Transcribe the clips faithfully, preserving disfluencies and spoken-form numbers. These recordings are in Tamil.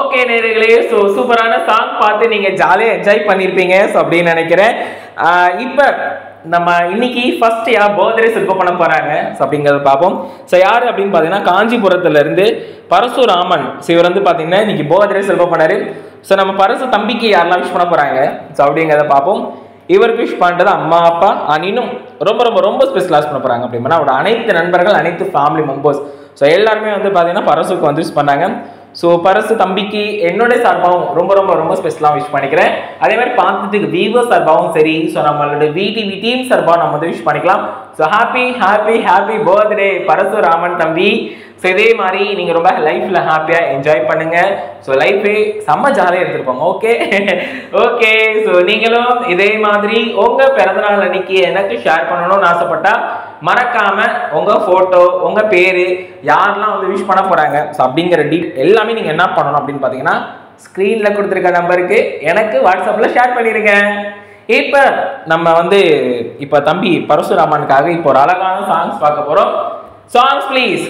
ஓகே நேயர்களே, ஸோ சூப்பரான சாங் பார்த்து நீங்கள் ஜாலியாக என்ஜாய் பண்ணியிருப்பீங்க ஸோ அப்படின்னு நினைக்கிறேன். இப்போ நம்ம இன்னைக்கு ஃபர்ஸ்ட் யார் பர்த்டே செலிப்ரேட் பண்ண போகிறாங்க ஸோ அப்படிங்கிறத பார்ப்போம். ஸோ யார் அப்படின்னு பார்த்தீங்கன்னா காஞ்சிபுரத்துலேருந்து பரசுராமன். ஸோ இவர் வந்து பார்த்தீங்கன்னா இன்னைக்கு பர்த்டே செலிப்ரேட் பண்ணாரு. ஸோ நம்ம பரசு தம்பிக்கு யாரெல்லாம் விஷ் பண்ண போகிறாங்க ஸோ அப்படிங்கிறத பார்ப்போம். இவருக்கு விஷ் பண்ணுறது அம்மா அப்பா அண்ட் இன்னும் ரொம்ப ரொம்ப ரொம்ப ஸ்பெஷலாக பண்ண போகிறாங்க அப்படின்னா அவரோட அனைத்து நண்பர்கள் அனைத்து ஃபேமிலி மெம்பர்ஸ் ஸோ எல்லாருமே வந்து பார்த்தீங்கன்னா பரசுக்கு வந்து விஷ் பண்ணாங்க. ஸோ பரசு தம்பிக்கு என்னுடைய சார்பாகவும் ரொம்ப ரொம்ப ரொம்ப ஸ்பெஷலாக விஷ் பண்ணிக்கிறேன். அதே மாதிரி பார்த்துட்டு வீவர் சார்பாகவும் சரி ஸோ நம்மளோட விடிவி டீம் சார்பாக நம்ம வந்து விஷ் பண்ணிக்கலாம். So happy happy happy birthday Parasuraman தம்பி. ஸோ இதே மாதிரி நீங்கள் ரொம்ப லைஃப்பில் ஹாப்பியாக என்ஜாய் பண்ணுங்கள். ஸோ லைஃபே செம்ம ஜாலியாக எடுத்துருப்பாங்க. ஓகே ஓகே ஸோ நீங்களும் இதே மாதிரி உங்கள் பிறந்தநாள் அன்னைக்கு எனக்கு ஷேர் பண்ணணும்னு ஆசைப்பட்டா மறக்காம உங்கள் ஃபோட்டோ உங்கள் பேர் யாரெல்லாம் வந்து விஷ் பண்ண போகிறாங்க ஸோ அப்படிங்கிற டீட் எல்லாமே நீங்கள் என்ன பண்ணணும் அப்படின்னு பார்த்தீங்கன்னா ஸ்க்ரீனில் கொடுத்துருக்க நம்பருக்கு எனக்கு வாட்ஸ்அப்பில் ஷேர் பண்ணிடுங்க. இப்போ நம்ம வந்து இப்போ தம்பி பரசுராமனுக்காக இப்போ ஒரு அழகான சாங்ஸ் பார்க்க போகிறோம். Songs please.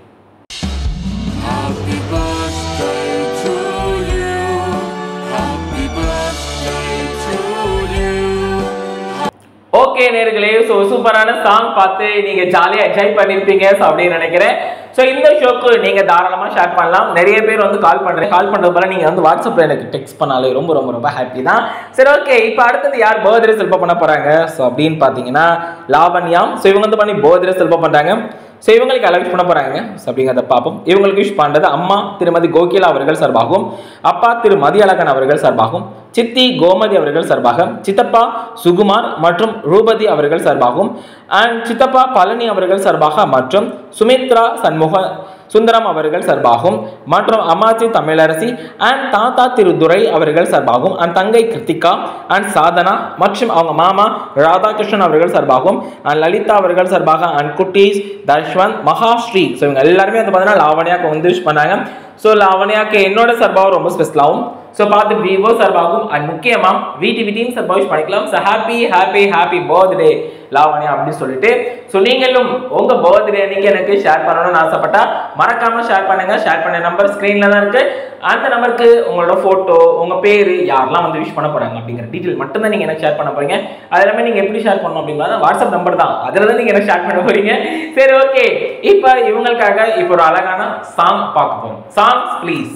ஓகே நேயர்களே, ஸோ சூப்பரான சாங் பார்த்து நீங்கள் ஜாலியாக என்ஜாய் பண்ணியிருப்பீங்க ஸோ அப்படின்னு நினைக்கிறேன். ஸோ இந்த ஷோக்கு நீங்கள் தாராளமாக ஷேர் பண்ணலாம். நிறைய பேர் வந்து கால் பண்ணுறேன் கால் பண்ணுறது போல நீங்கள் வந்து வாட்ஸ்அப்பில் எனக்கு டெக்ஸ்ட் பண்ணாலே ரொம்ப ரொம்ப ரொம்ப ஹாப்பி தான். சரி ஓகே, இப்போ அடுத்தது யார் பர்த்டே செலிப்ரேட் பண்ண போகிறாங்க ஸோ அப்படின்னு பார்த்தீங்கன்னா லாவண்யா. ஸோ இவங்க வந்து பண்ணி பர்த்டே செலிப்ரேட் பண்ணுறாங்க. ஸோ இவங்களுக்கு அலவிஷ் பண்ண போகிறாங்க ஸோ அப்படிங்கிறத பார்ப்போம். இவங்களுக்கு விஷ் பண்ணுறது அம்மா திருமதி கோகிலா அவர்கள் சார்பாகவும் அப்பா திரு மதியழகன் அவர்கள் சார்பாகவும் சித்தி கோமதி அவர்கள் சார்பாக சித்தப்பா சுகுமார் மற்றும் ரூபதி அவர்கள் சார்பாகவும் அண்ட் சித்தப்பா பழனி அவர்கள் சார்பாக மற்றும் சுமித்ரா சண்முக சுந்தரம் அவர்கள் சார்பாகவும் மற்றும் அம்மாச்சி தமிழரசி அண்ட் தாத்தா திரு துரை அவர்கள் சார்பாகவும் அண்ட் தங்கை கிருத்திகா அண்ட் சாதனா மற்றும் அவங்க மாமா ராதாகிருஷ்ணன் அவர்கள் சார்பாகவும் அண்ட் லலிதா அவர்கள் சார்பாக அண்ட் குட்டீஸ் தர்ஷ்வந்த் மகாஸ்ரீ. ஸோ இவங்க எல்லாருமே வந்து பார்த்தீங்கன்னா லாவண்யாவுக்கு வந்து விஷ் பண்ணாங்க. ஸோ லாவண்யாவுக்கு என்னோட சார்பாகவும் ரொம்ப ஸ்பெஷலாகவும் ஸோ பார்த்து விவோ சார்பாகவும் அண்ட் முக்கியமாக விடிவி டீம் சார்பாக விஷ் பண்ணிக்கலாம். So happy happy happy birthday Lavanya அப்படின்னு சொல்லிட்டு ஸோ நீங்களும் உங்கள் பர்த்டே அன்னைக்கு எனக்கு ஷேர் பண்ணணும்னு ஆசைப்பட்டா மறக்காமல் ஷேர் பண்ணுங்கள். ஷேர் பண்ண நம்பர் ஸ்க்ரீனில் தான் இருக்குது. அந்த நம்பருக்கு உங்களோட ஃபோட்டோ உங்கள் பேர் யாரெல்லாம் வந்து விஷ் பண்ண போகிறாங்க அப்படிங்கிற டீட்டெயில் மட்டும்தான் நீங்கள் எனக்கு ஷேர் பண்ண போகிறீங்க. அது எல்லாமே நீங்கள் எப்படி ஷேர் பண்ணணும் அப்படின்னா வாட்ஸ்அப் நம்பர் தான், அதில் தான் நீங்கள் எனக்கு ஷேர் பண்ண போகிறீங்க. சரி ஓகே, இப்போ இவங்களுக்காக இப்போ ஒரு அழகான சாங் பார்க்க போகிறோம். Songs please.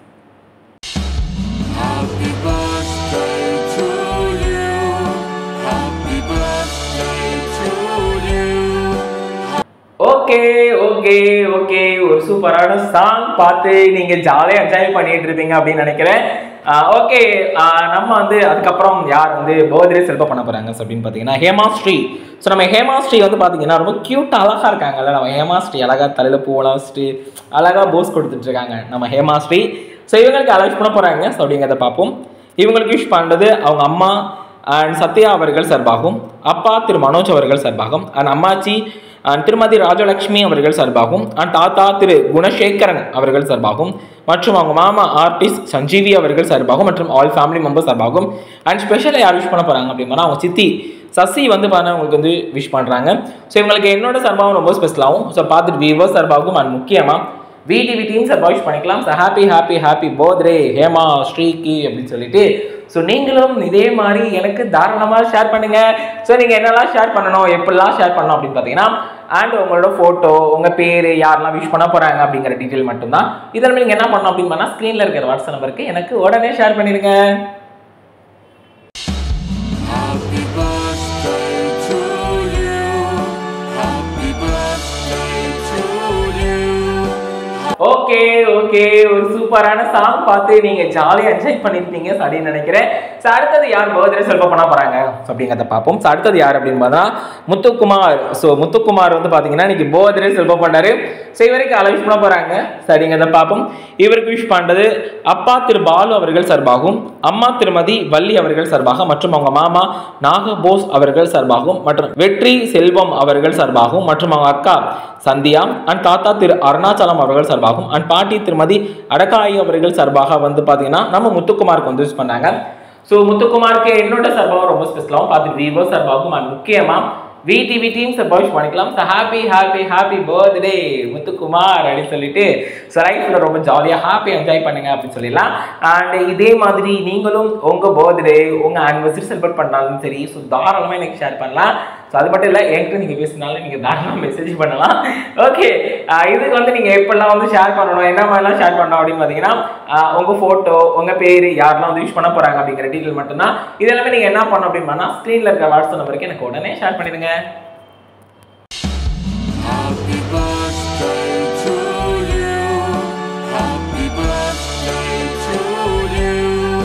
Okay okay okay ஒரு சூப்பரான சாங் பார்த்து நீங்க ஜாலியாக என்ஜாய் பண்ணிட்டு இருப்பீங்க அப்படின்னு நினைக்கிறேன். ஓகே, நம்ம வந்து அதுக்கப்புறம் யார் வந்து பர்த்டே செலிப்ரேட் பண்ண போறாங்க அப்படின்னு பார்த்தீங்கன்னா ஹேமாஸ்ரீ. ஸோ நம்ம ஹேமாஸ்ரீ வந்து பார்த்தீங்கன்னா ரொம்ப க்யூட்டாக அழகாக இருக்காங்கல்ல. நம்ம ஹேமாஸ்ரீ அழகாக தலையில் பூவெல்லாம் வச்சுட்டு அழகாக போஸ் கொடுத்துட்டு இருக்காங்க நம்ம ஹேமாஸ்ரீ. ஸோ இவங்களுக்கு அலவிஷ் பண்ண போறாங்க ஸோ அப்படிங்கிறத பார்ப்போம். இவங்களுக்கு விஷ் பண்ணுறது அவங்க அம்மா அண்ட் சத்யா அவர்கள் சார்பாகவும் அப்பா திரு மனோஜ் அவர்கள் சார்பாகவும் அண்ட் அம்மாச்சி அண்ட் திருமதி ராஜலட்சுமி அவர்கள் சார்பாகவும் அண்ட் தாத்தா திரு குணசேகரன் அவர்கள் சார்பாகவும் மற்றும் அவங்க மாமா ஆர்டிஸ்ட் சஞ்சீவி அவர்கள் சார்பாகவும் மற்றும் ஆல் ஃபேமிலி மெம்பர்ஸ் சார்பாகவும் அண்ட் ஸ்பெஷலாக யார் விஷ் பண்ண போகிறாங்க அப்படின்னா அவங்க சித்தி சசி வந்து பார்த்தா உங்களுக்கு வந்து விஷ் பண்ணுறாங்க. ஸோ இவங்களுக்கு என்னோட சார்பாகவும் ரொம்ப ஸ்பெஷலாகவும் ஸோ பார்த்துட்டு வியூவர்ஸ் சார்பாகவும் அண்ட் முக்கியமாக விடிவி டீம் சார்பாக விஷ் பண்ணிக்கலாம். So happy happy happy birthday Hema ஸ்ரீக்கு அப்படின்னு சொல்லிட்டு ஸோ நீங்களும் இதே மாதிரி எனக்கு தாராளமாக ஷேர் பண்ணுங்கள். ஸோ நீங்கள் என்னெல்லாம் ஷேர் பண்ணணும் எப்படிலாம் ஷேர் பண்ணணும் அப்படின்னு பார்த்தீங்கன்னா அண்ட் உங்களோட ஃபோட்டோ உங்கள் பேர் யாரெல்லாம் விஷ் பண்ண போகிறாங்க அப்படிங்கிற டீட்டெயில் மட்டும்தான். இதில் நீங்கள் என்ன பண்ணணும் அப்படின்னு பண்ணால் ஸ்க்ரீனில் இருக்கிற வாட்ஸ்அப் நம்பருக்கு எனக்கு உடனே ஷேர் பண்ணிடுங்க. ஓகே ஓகே ஒரு சூப்பரான சாங் பார்த்து நீங்க ஜாலியாக என்ஜாய் பண்ணிருப்பீங்க அப்படின்னு நினைக்கிறேன். ஸோ அடுத்தது யார் பர்த்டே செலிப்ரேட் பண்ண போறாங்க அப்படிங்கிறத பார்ப்போம். ஸோ அடுத்தது யார் அப்படின்னு பார்த்தா முத்துக்குமார். ஸோ முத்துக்குமார் வந்து பார்த்தீங்கன்னா இன்னைக்கு பர்த்டே செலிப்ரேட் பண்ணாரு. ஸோ இவருக்கு அலவிஷ் பண்ண போறாங்க சரிங்கிறத பார்ப்போம். இவருக்கு விஷ் பண்ணுறது அப்பா திரு பாலு அவர்கள் சார்பாகவும் அம்மா திருமதி வள்ளி அவர்கள் சார்பாக மற்றும் அவங்க மாமா நாகபோஸ் அவர்கள் சார்பாகவும் மற்றும் வெற்றி செல்வம் அவர்கள் சார்பாகவும் மற்றும் அவங்க அக்கா சந்தியா அண்ட் தாத்தா திரு அருணாச்சலம் அவர்கள் சார்பாகவும் அண்ட் பாட்டி திருமதி அடக்காயி அவர்கள் சார்பாக வந்து பார்த்தீங்கன்னா நம்ம முத்துக்குமாருக்கு வந்து யூஸ் பண்ணாங்க. ஸோ முத்துக்குமாருக்கு என்னோட சார்பாகவும் ரொம்ப ஸ்பெஷலாகவும் பார்த்துட்டு விவோ சார்பாகவும் அண்ட் முக்கியமாக விடிவி டீம்ஸ் அப்ரோச் பண்ணிக்கலாம். So happy happy happy birthday Muthukumar அப்படின்னு சொல்லிட்டு ஸோ லைஃப்பில் ரொம்ப ஜாலியாக ஹாப்பி என்ஜாய் பண்ணுங்க அப்படின்னு சொல்லிடலாம். அண்ட் இதே மாதிரி நீங்களும் உங்கள் பர்த்டே உங்கள் ஆனிவர்சரி செலிப்ரேட் பண்ணாலும் சரி ஸோ தாராளமாக எனக்கு ஷேர் பண்ணலாம். ஸோ அது மட்டும் இல்லை என்கிட்ட நீங்கள் பேசினாலும் நீங்கள் தாராளமாக மெசேஜ் பண்ணலாம். ஓகே, இதுக்கு வந்து நீங்கள் எப்பெல்லாம் வந்து ஷேர் பண்ணணும் என்ன மாதிரிலாம் ஷேர் பண்ணணும் அப்படின்னு பார்த்தீங்கன்னா உங்கள் ஃபோட்டோ உங்கள் பேர் யாரெல்லாம் வந்து யூஸ் பண்ண போகிறாங்க அப்படிங்கிற டீட்டெயில் மட்டும்தான். இது எல்லாமே நீங்கள் என்ன பண்ணணும் அப்படின்னு பண்ணால் ஸ்க்ரீனில் இருக்க வாட்ஸ்அப் நம்பருக்கு எனக்கு உடனே ஷேர் பண்ணிடுங்க.